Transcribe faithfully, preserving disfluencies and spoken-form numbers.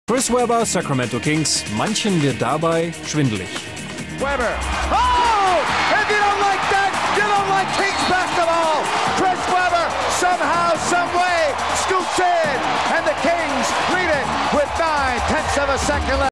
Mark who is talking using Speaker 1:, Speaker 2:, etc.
Speaker 1: Chris Webber, Sacramento Kings. Manchen wird dabei schwindelig.
Speaker 2: Webber. Oh! If you don't like that, you don't like Kings basketball. Chris Webber somehow, some way scoops in, and the Kings lead it with nine tenths of a second left.